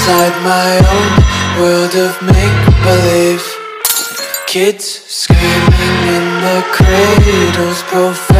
inside my own world of make-believe. Kids screaming in the cradles,